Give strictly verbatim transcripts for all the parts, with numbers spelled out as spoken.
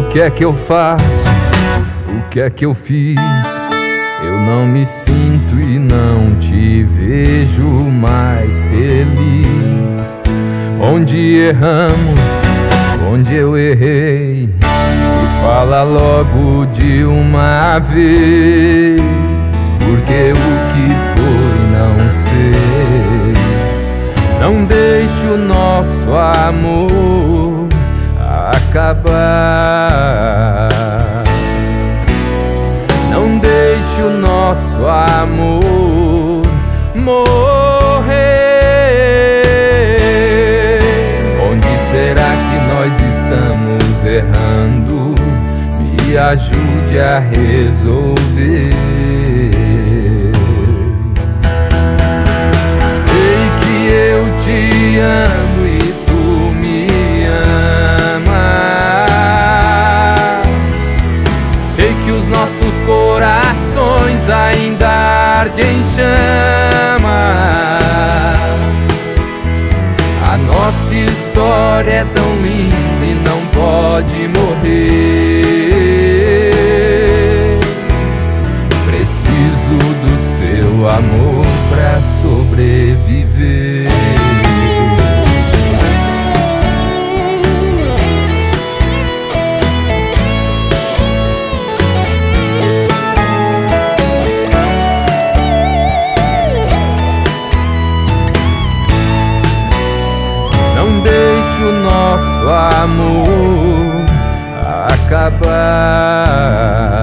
que é que eu faço? O que é que eu fiz? Eu não me sinto e não te vejo mais feliz. Onde erramos? Onde eu errei? Me fala logo de uma vez, porque o que foi não sei. Não deixe o nosso amor acabar. Não deixe o nosso amor morrer. Onde será que nós estamos errando? Me ajude a resolver. Sei que eu te amo e tu me amas. Sei que os nossos corações ainda ardem em chama. A nossa história é tão linda e não pode morrer. Preciso do seu amor pra sobreviver. Não deixe o nosso amor acabar.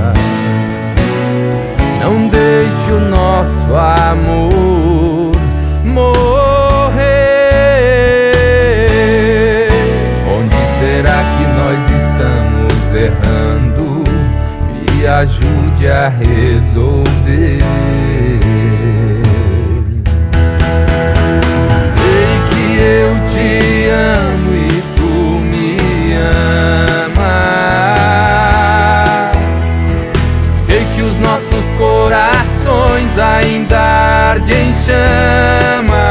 Não deixe o nosso amor morrer. Onde será que nós estamos errando? Me ajude a resolver. Eu te amo e tu me amas. Sei que os nossos corações ainda ardem em chama.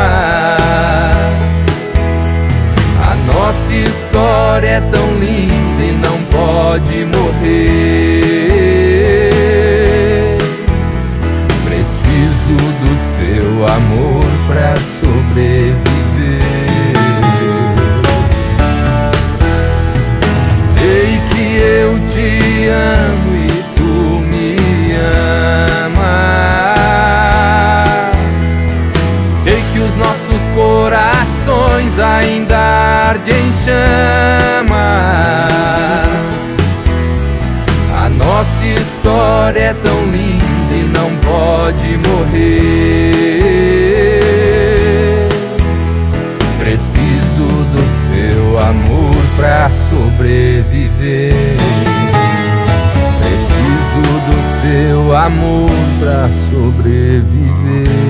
A nossa história é tão linda e não pode morrer. Preciso do seu amor pra sobreviver. Eu te amo e tu me amas. Sei que os nossos corações ainda ardem em chama. A nossa história é tão linda e não pode morrer. Preciso do seu amor pra sobreviver. Preciso do seu amor pra sobreviver.